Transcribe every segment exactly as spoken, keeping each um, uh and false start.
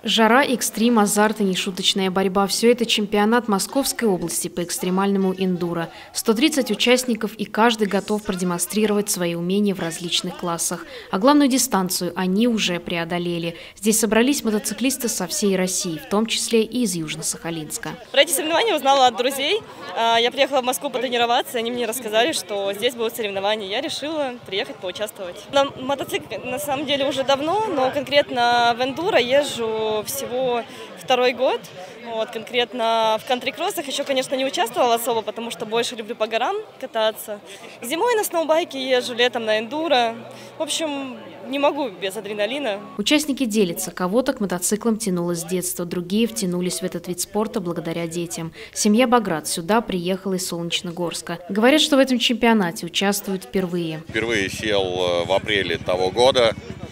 Жара, экстрим, азарт и нешуточная борьба – все это чемпионат Московской области по экстремальному эндуро. сто тридцать участников, и каждый готов продемонстрировать свои умения в различных классах. А главную дистанцию они уже преодолели. Здесь собрались мотоциклисты со всей России, в том числе и из Южно-Сахалинска. Про эти соревнования узнала от друзей. Я приехала в Москву потренироваться, они мне рассказали, что здесь будут соревнования. Я решила приехать поучаствовать. На мотоцикле на самом деле уже давно, но конкретно в эндуро езжу всего второй год. Вот, конкретно в кантри-кроссах еще, конечно, не участвовала особо, потому что больше люблю по горам кататься. Зимой на сноубайке езжу, летом на эндуро. В общем, не могу без адреналина. Участники делятся. Кого-то к мотоциклам тянуло с детства, другие втянулись в этот вид спорта благодаря детям. Семья Баграт сюда приехала из Солнечногорска. Говорят, что в этом чемпионате участвуют впервые. Впервые сел в апреле того года.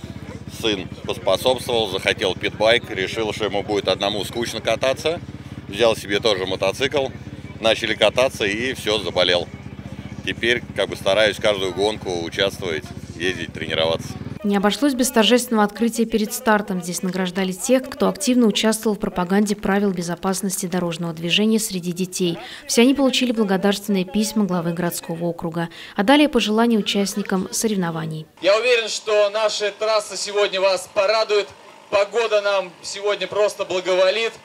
Сын поспособствовал, захотел питбайк, решил, что ему будет одному скучно кататься. Взял себе тоже мотоцикл, начали кататься и все, заболел. Теперь как бы стараюсь каждую гонку участвовать, ездить, тренироваться. Не обошлось без торжественного открытия перед стартом. Здесь награждали тех, кто активно участвовал в пропаганде правил безопасности дорожного движения среди детей. Все они получили благодарственные письма главы городского округа. А далее пожелания участникам соревнований. Я уверен, что наша трасса сегодня вас порадует. Погода нам сегодня просто благоволит.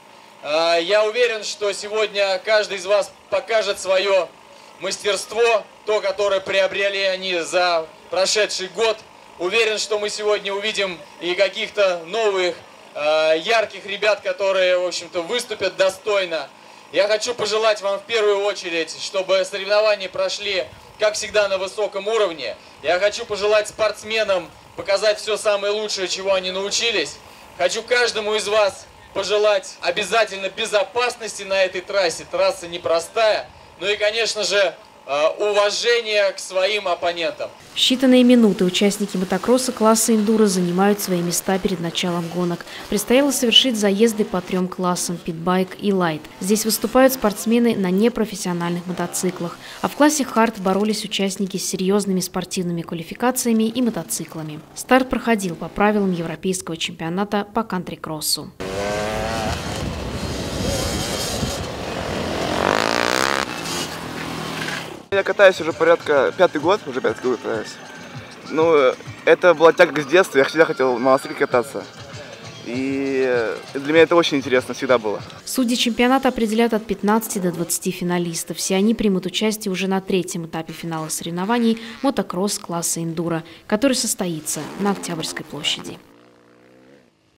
Я уверен, что сегодня каждый из вас покажет свое мастерство, то, которое приобрели они за прошедший год. Уверен, что мы сегодня увидим и каких-то новых, э, ярких ребят, которые, в общем-то, выступят достойно. Я хочу пожелать вам в первую очередь, чтобы соревнования прошли, как всегда, на высоком уровне. Я хочу пожелать спортсменам показать все самое лучшее, чего они научились. Хочу каждому из вас пожелать обязательно безопасности на этой трассе. Трасса непростая. Ну и, конечно же, уважение к своим оппонентам. В считанные минуты участники мотокросса класса эндуро занимают свои места перед началом гонок. Предстояло совершить заезды по трем классам – питбайк и лайт. Здесь выступают спортсмены на непрофессиональных мотоциклах. А в классе хард боролись участники с серьезными спортивными квалификациями и мотоциклами. Старт проходил по правилам европейского чемпионата по кантри-кроссу. Я катаюсь уже порядка пятый год, уже пятый год катаюсь. Ну, это была тяга с детства, я всегда хотел на мотоцикле кататься. И для меня это очень интересно всегда было. Судьи чемпионата определяют от пятнадцати до двадцати финалистов. Все они примут участие уже на третьем этапе финала соревнований мотокросс класса эндуро, который состоится на Октябрьской площади.